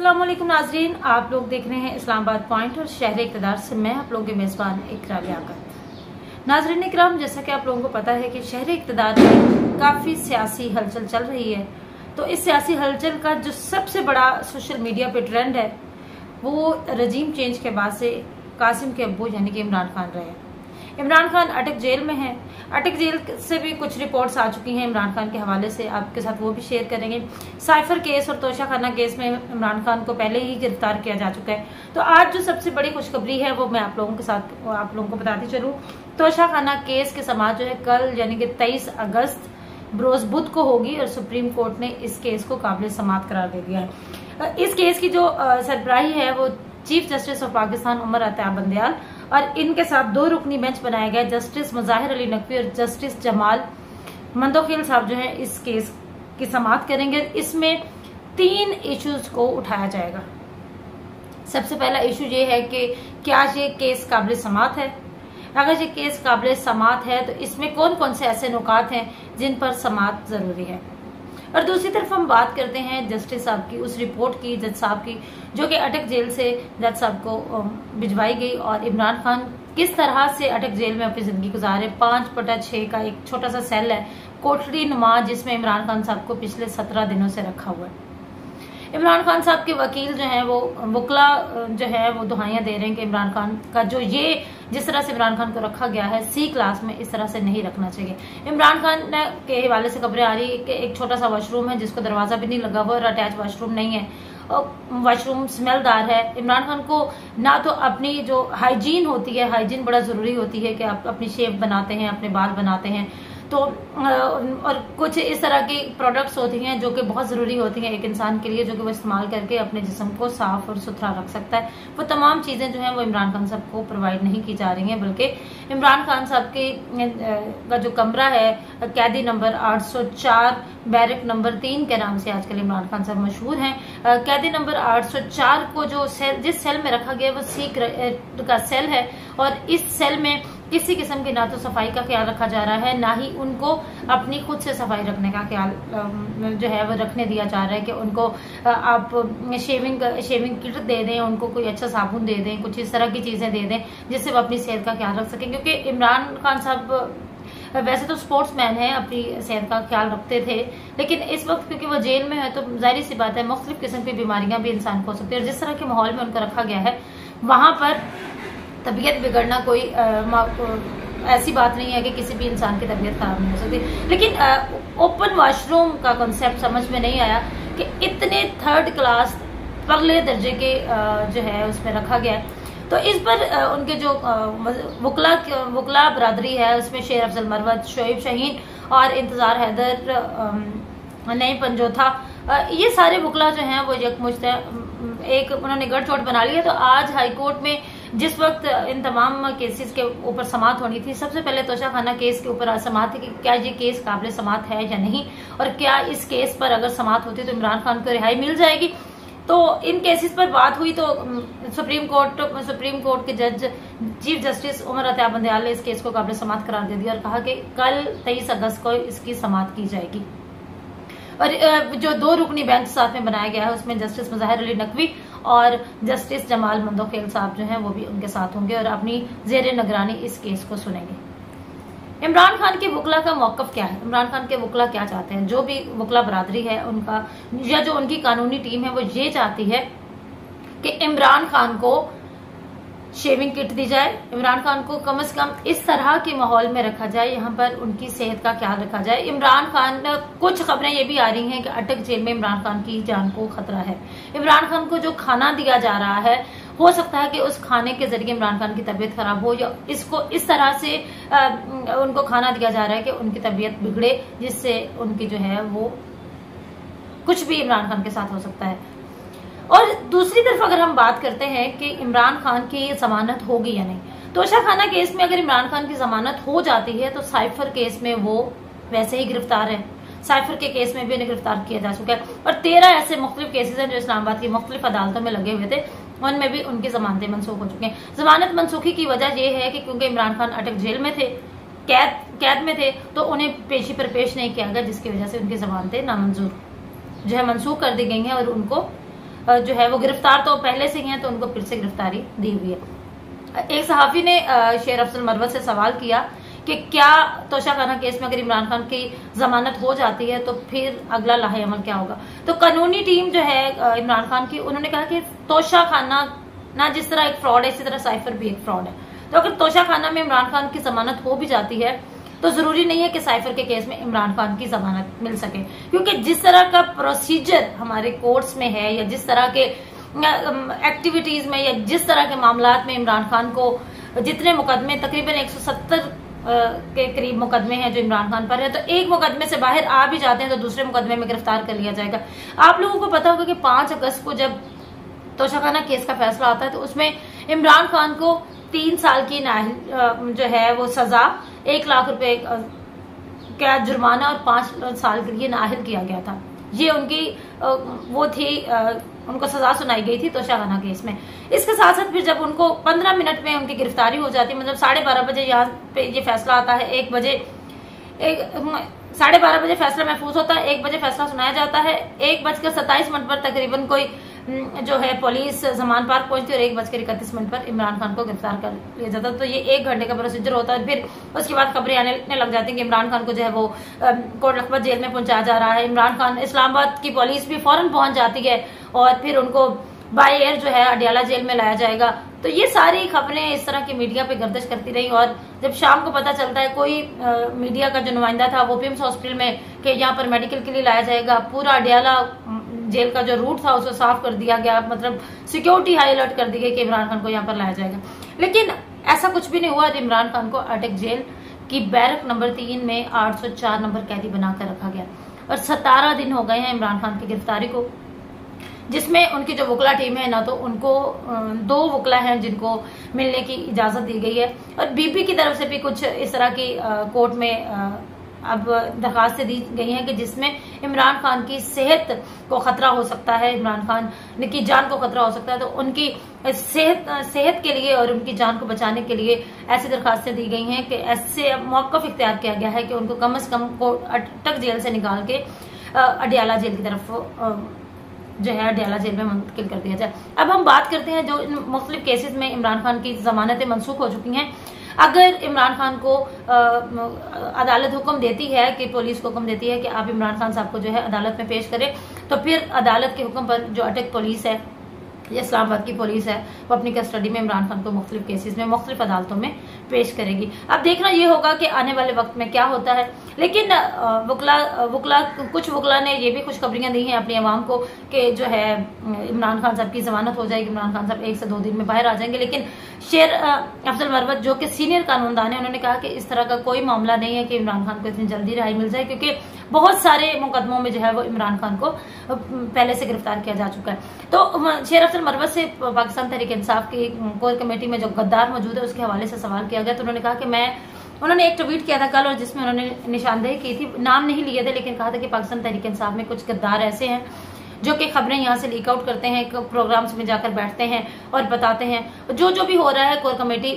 अस्सलाम वालेकुम नाजरीन, आप लोग देख रहे हैं इस्लामाबाद पॉइंट और शहर इक़्तिदार से मैं आप लोगों के मेज़बान इकरा लियाकत। नाजरीन इकराम, जैसा कि आप लोगों को पता है कि शहर इक़्तिदार में काफ़ी सियासी हलचल चल रही है। तो इस सियासी हलचल का जो सबसे बड़ा सोशल मीडिया पे ट्रेंड है वो रजीम चेंज के बाद से कासिम के अब्बू यानी कि इमरान खान रहे हैं। इमरान खान अटक जेल में हैं। अटक जेल से भी कुछ रिपोर्ट्स आ चुकी हैं इमरान खान के हवाले से, आपके साथ वो भी शेयर करेंगे। साइफर केस और तोशा खाना केस में इमरान खान को पहले ही गिरफ्तार किया जा चुका है। तो आज जो सबसे बड़ी खुशखबरी है वो मैं आप लोगों के साथ आप लोगों को बताती चलूं। तोशा खाना केस की समाअत जो है कल यानी कि 23 अगस्त बरोज बुध को होगी और सुप्रीम कोर्ट ने इस केस को काबिल समाअत करार दे दिया है। इस केस की जो सरबराही है वो chief justice of Pakistan Umar Ata Bandial और इनके साथ 2 रुकनी बेंच बनाया गया, जस्टिस मुज़ाहिर अली नकवी और जस्टिस जमाल मंदोखिल साहब जो है इस केस की समाअत करेंगे। इसमें 3 इश्यूज को उठाया जाएगा। सबसे पहला इशू ये है कि क्या ये केस काबिल समाअत है। अगर ये केस काबिल समाअत है तो इसमें कौन कौन से ऐसे नुकात हैं जिन पर समाअत जरूरी है। और दूसरी तरफ हम बात करते हैं जस्टिस साहब की, उस रिपोर्ट की जज साहब की जो कि अटक जेल से जज साहब को भिजवाई गई और इमरान खान किस तरह से अटक जेल में अपनी जिंदगी गुजारे। 5/6 का एक छोटा सा सेल है, कोठरी नुमा, जिसमें इमरान खान साहब को पिछले 17 दिनों से रखा हुआ है। इमरान खान साहब के वकील जो है वो वकला जो है वो दुहाइयां दे रहे हैं कि इमरान खान का जो ये जिस तरह से इमरान खान को रखा गया है C क्लास में, इस तरह से नहीं रखना चाहिए। इमरान खान के हवाले से खबरें आ रही है कि एक छोटा सा वॉशरूम है जिसको दरवाजा भी नहीं लगा हुआ और अटैच वॉशरूम नहीं है और वॉशरूम स्मेलदार है। इमरान खान को ना तो अपनी जो हाइजीन होती है, हाइजीन बड़ा जरूरी होती है कि आप अपनी शेव बनाते हैं, अपने बाल बनाते हैं, तो और कुछ इस तरह की प्रोडक्ट्स होती हैं जो कि बहुत ज़रूरी होती हैं एक इंसान के लिए, जो कि वो इस्तेमाल करके अपने जिस्म को साफ और सुथरा रख सकता है। वो तमाम चीज़ें जो हैं वो इमरान खान साहब को प्रोवाइड नहीं की जा रही हैं, बल्कि इमरान खान साहब के का जो कमरा है कैदी नंबर 804 बैरक नंबर 3 के नाम से आजकल इमरान खान साहब मशहूर हैं। कैदी नंबर 804 को जो जिस सेल में रखा गया वो C का सेल है और इस सेल में किसी किस्म की ना तो सफाई का ख्याल रखा जा रहा है, ना ही उनको अपनी खुद से सफाई रखने का ख्याल जो है वो रखने दिया जा रहा है कि उनको आप शेविंग किट दे दें, उनको कोई अच्छा साबुन दे दें, कुछ इस तरह की चीजें दे दें जिससे वो अपनी सेहत का ख्याल रख सकें। क्योंकि इमरान खान साहब वैसे तो स्पोर्ट्समैन है, अपनी सेहत का ख्याल रखते थे, लेकिन इस वक्त क्योंकि वो जेल में है तो जाहिर सी बात है मुख्तलिफ किस्म की बीमारियां भी इंसान को हो सकती है। और जिस तरह के माहौल में उनको रखा गया है वहां पर तबीयत बिगड़ना कोई ऐसी बात नहीं है कि किसी भी इंसान की तबीयत खराब नहीं हो सकती। लेकिन ओपन वॉशरूम का कॉन्सेप्ट समझ में नहीं आया कि इतने 3rd क्लास पगले दर्जे के जो है उसमें रखा गया है। तो इस पर उनके जो वकला बरादरी है उसमें शेर अफजल मरवत, शोएब शाहीन और इंतजार हैदर नई पंजोथा, ये सारे वकला जो हैं वो यकमुश्त एक उन्होंने गठजोड़ बना लिया। तो आज हाईकोर्ट में जिस वक्त इन तमाम केसेस के ऊपर समाअत होनी थी, सबसे पहले तोशा खाना केस के ऊपर समाअत थी कि क्या ये केस काबिल समाअत है या नहीं, और क्या इस केस पर अगर समाअत होती तो इमरान खान को रिहाई मिल जाएगी। तो इन केसेस पर बात हुई तो सुप्रीम कोर्ट के जज चीफ जस्टिस उमर अता बंदयाल ने इस केस को काबिल समाअत करार दे दिया और कहा कि कल 23 अगस्त को इसकी समाअत की जाएगी। और जो 2 रुकनी बेंच साथ में बनाया गया है उसमें जस्टिस मुज़ाहिर अली नकवी और जस्टिस जमाल मंदोखिल साहब जो हैं वो भी उनके साथ होंगे और अपनी ज़ेरे निगरानी इस केस को सुनेंगे। इमरान खान के वकला का मौक़िफ़ क्या है, इमरान खान के वकला क्या चाहते हैं। जो भी वकला बरादरी है उनका या जो उनकी कानूनी टीम है वो ये चाहती है कि इमरान खान को शेविंग किट दी जाए, इमरान खान को कम से कम इस तरह के माहौल में रखा जाए, यहाँ पर उनकी सेहत का ख्याल रखा जाए। इमरान खान, कुछ खबरें ये भी आ रही हैं कि अटक जेल में इमरान खान की जान को खतरा है। इमरान खान को जो खाना दिया जा रहा है हो सकता है कि उस खाने के जरिए इमरान खान की तबीयत खराब हो, या इसको इस तरह से उनको खाना दिया जा रहा है कि उनकी तबीयत बिगड़े, जिससे उनकी जो है वो कुछ भी इमरान खान के साथ हो सकता है। और दूसरी तरफ अगर हम बात करते हैं कि इमरान खान की जमानत होगी या नहीं, तोशा खाना केस में अगर इमरान खान की जमानत हो जाती है तो साइफर केस में वो वैसे ही गिरफ्तार है। साइफर के केस में भी उन्हें गिरफ्तार किया जा चुका है और 13 ऐसे मुख्तलिफ केसेस हैं जो इस्लामाबाद की मुख्तलिफ अदालतों में लगे हुए थे, उनमें भी उनकी जमानतें मनसूख हो चुकी हैं। जमानत मनसूखी की वजह यह है कि क्योंकि इमरान खान अटक जेल में थे, कैद में थे, तो उन्हें पेशी पर पेश नहीं किया गया, जिसकी वजह से उनकी जमानतें नामंजूर जो है मनसूख कर दी गई हैं और उनको जो है वो गिरफ्तार तो पहले से ही हैं, तो उनको फिर से गिरफ्तारी दी हुई है। एक सहाफी ने शेर अफजल मरवत से सवाल किया कि क्या तोशाखाना केस में अगर इमरान खान की जमानत हो जाती है तो फिर अगला लाहे अमल क्या होगा। तो कानूनी टीम जो है इमरान खान की, उन्होंने कहा कि तोशाखाना ना जिस तरह एक फ्रॉड है, इसी तरह साइफर भी एक फ्रॉड है। तो अगर तोशाखाना में इमरान खान की जमानत हो भी जाती है तो जरूरी नहीं है कि साइफर के केस में इमरान खान की जमानत मिल सके, क्योंकि जिस तरह का प्रोसीजर हमारे कोर्ट्स में है या जिस तरह के एक्टिविटीज में या जिस तरह के मामलात में इमरान खान को जितने मुकदमे, तकरीबन 170 के करीब मुकदमे हैं जो इमरान खान पर है, तो एक मुकदमे से बाहर आ भी जाते हैं तो दूसरे मुकदमे में गिरफ्तार कर लिया जाएगा। आप लोगों को पता होगा कि 5 अगस्त को जब तोशाखाना केस का फैसला आता है तो उसमें इमरान खान को 3 साल की जो है वो सजा, 1 लाख रुपए का जुर्माना और 5 साल के लिए नाअहल किया गया था। ये उनकी वो थी, उनको सजा सुनाई गई थी तोशाखाना केस में। इसके साथ साथ फिर जब उनको 15 मिनट में उनकी गिरफ्तारी हो जाती है, मतलब 12:30 बजे यहाँ पे ये फैसला आता है, 1 बजे 12:30 बजे फैसला महफूज होता है, 1 बजे फैसला सुनाया जाता है, 1:27 पर तकरीबन कोई जो है पुलिस जमान पार्क पहुंचती है और 1:31 पर इमरान खान को गिरफ्तार कर लिया जाता है। तो ये 1 घंटे का प्रोसीजर होता है। फिर उसके बाद खबरें आने लग जाती हैं कि इमरान खान को जो है वो कोट लखपत जेल में पहुंचाया जा रहा है। इमरान खान, इस्लामाबाद की पुलिस भी फौरन पहुंच जाती है और फिर उनको बाय एयर जो है अडियाला जेल में लाया जाएगा। तो ये सारी खबरें इस तरह की मीडिया पे गर्दिश करती रही और जब शाम को पता चलता है, कोई मीडिया का जो नुमाइंदा था वो पिम्स हॉस्पिटल में कि यहाँ पर मेडिकल के लिए लाया जाएगा, पूरा अडियाला जेल का जो रूट था उसको साफ कर दिया गया, मतलब सिक्योरिटी हाई अलर्ट कर दी गई कि इमरान खान को यहाँ पर लाया जाएगा। लेकिन ऐसा कुछ भी नहीं हुआ। इमरान खान को अटक जेल की बैरक नंबर 3 में 804 नंबर कैदी बनाकर रखा गया और 17 दिन हो गए हैं इमरान खान की गिरफ्तारी को, जिसमें उनकी जो वकला टीम है ना, तो उनको 2 वकला हैं जिनको मिलने की इजाजत दी गई है और बीपी की तरफ से भी कुछ इस तरह की कोर्ट में अब दरखास्तें दी गई हैं कि जिसमें इमरान खान की सेहत को खतरा हो सकता है, इमरान खान की जान को खतरा हो सकता है, तो उनकी सेहत के लिए और उनकी जान को बचाने के लिए ऐसी दरखास्तें दी गई हैं कि ऐसे मौक़िफ़ इख्तियार किया गया है कि उनको कम से कम अटक जेल से निकाल के अडियाला जेल की तरफ जो है अडियाला जेल में मुंतकिल कर दिया जाए। अब हम बात करते हैं जो मुख्तलिफ केसेस में इमरान खान की जमानतें मनसूख हो चुकी हैं। अगर इमरान खान को अदालत हुक्म देती है कि पुलिस को हुक्म देती है कि आप इमरान खान साहब को जो है अदालत में पेश करें, तो फिर अदालत के हुक्म पर जो अटक पुलिस है या इस्लामाबाद की पुलिस है वो अपनी कस्टडी में इमरान खान को मुख्तलिफ केसेस में मुख्तलिफ अदालतों में पेश करेगी। अब देखना ये होगा कि आने वाले वक्त में क्या होता है। लेकिन कुछ वकला ने ये भी खुशखबरियां दी हैं अपनी आवाम को कि जो है इमरान खान साहब की जमानत हो जाएगी, इमरान खान साहब 1 से 2 दिन में बाहर आ जाएंगे। लेकिन शेर अफजल मरवत जो कि सीनियर कानूनदान है, उन्होंने कहा कि इस तरह का कोई मामला नहीं है कि इमरान खान को इतनी जल्दी रिहाई मिल जाए, क्योंकि बहुत सारे मुकदमों में जो है वो इमरान खान को पहले से गिरफ्तार किया जा चुका है। तो शेर अफजल मरवत से पाकिस्तान तहरीक इंसाफ की कोर कमेटी में जो गद्दार मौजूद है उसके हवाले से सवाल किया गया, तो उन्होंने कहा कि उन्होंने एक ट्वीट किया था कल और जिसमें उन्होंने निशानदेही की थी, नाम नहीं लिए थे, लेकिन कहा था कि पाकिस्तान तहरीक इंसाफ में कुछ गद्दार ऐसे हैं जो कि खबरें यहाँ से लीक आउट करते हैं, प्रोग्राम्स में जाकर बैठते हैं और बताते हैं जो भी हो रहा है कोर कमेटी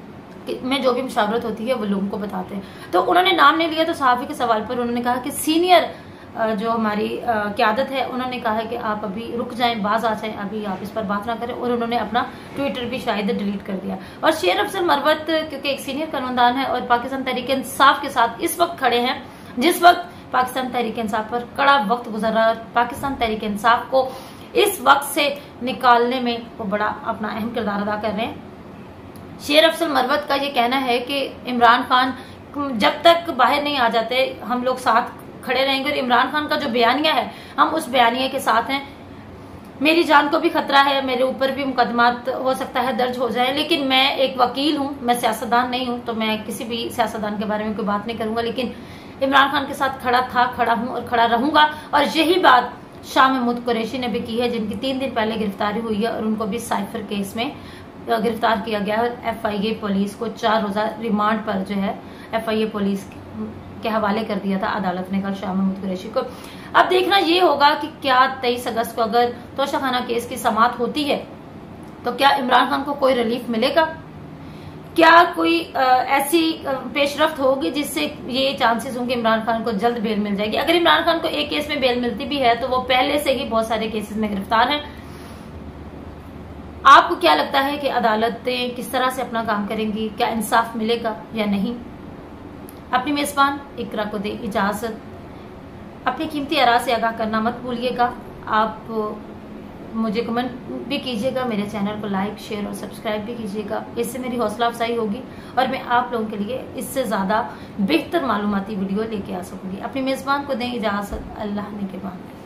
में जो भी मुशावरत होती है वो लोगों को बताते हैं। तो उन्होंने नाम नहीं लिया। तो सहाफी के सवाल पर उन्होंने कहा कि सीनियर जो हमारी क़यादत है उन्होंने कहा है कि आप अभी रुक जाएं, बाज आ जाएं, अभी आप इस पर बात ना करें, और उन्होंने अपना ट्विटर भी शायद डिलीट कर दिया। और शेर अफजल मरवत क्योंकि एक सीनियर कानूनदान है और पाकिस्तान तहरीक इंसाफ के साथ इस वक्त खड़े हैं जिस वक्त पाकिस्तान तहरीक इंसाफ पर कड़ा वक्त गुजर रहा है, पाकिस्तान तहरीक इंसाफ को इस वक्त से निकालने में वो बड़ा अपना अहम किरदार अदा कर रहे हैं। शेर अफजल मरवत का ये कहना है कि इमरान खान जब तक बाहर नहीं आ जाते हम लोग साथ खड़े रहेंगे और इमरान खान का जो बयानिया है हम उस बयानिया के साथ हैं। मेरी जान को भी खतरा है, मेरे ऊपर भी मुकदमात हो सकता है दर्ज हो जाए, लेकिन मैं एक वकील हूं, मैं सियासतदान नहीं हूं, तो मैं किसी भी सियासतदान के बारे में कोई बात नहीं करूंगा। लेकिन इमरान खान के साथ खड़ा था, खड़ा हूं और खड़ा रहूंगा। और यही बात शाह महमूद कुरैशी ने भी की है, जिनकी 3 दिन पहले गिरफ्तारी हुई है और उनको भी साइफर केस में गिरफ्तार किया गया है। FIA पुलिस को 4 रोजा रिमांड पर जो है FIA पुलिस के हवाले कर दिया था अदालत ने कल शाह महमूद कुरैशी को। अब देखना ये होगा कि क्या 23 अगस्त को अगर तोशाखाना केस की समाअत होती है तो क्या इमरान खान को कोई रिलीफ मिलेगा, क्या कोई ऐसी पेशरफ्त होगी जिससे ये चांसेस होंगे इमरान खान को जल्द बेल मिल जाएगी। अगर इमरान खान को एक केस में बेल मिलती भी है तो वो पहले से ही बहुत सारे केसेस में गिरफ्तार है क्या लगता है कि अदालतें किस तरह से अपना काम करेंगी, क्या इंसाफ मिलेगा या नहीं? अपनी मेजबान इकरा को दे इजाजत। अपनी कीमती आरा से आगाह करना मत भूलिएगा। आप मुझे कमेंट भी कीजिएगा, मेरे चैनल को लाइक शेयर और सब्सक्राइब भी कीजिएगा। इससे मेरी हौसला अफजाई होगी और मैं आप लोगों के लिए इससे ज्यादा बेहतर मालूमाती वीडियो लेके आ सकूंगी। अपनी मेजबान को दें इजाजत। अल्लाह ने के बाद।